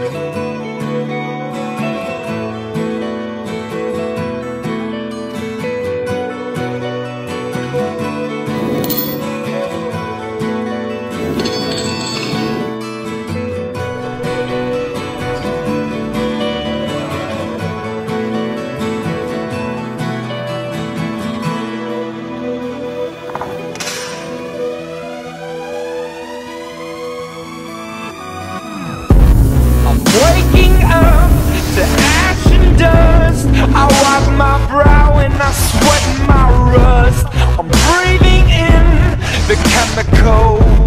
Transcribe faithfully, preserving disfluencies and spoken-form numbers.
Waking up to ash and dust, I wipe my brow and I sweat my rust. I'm breathing in the chemicals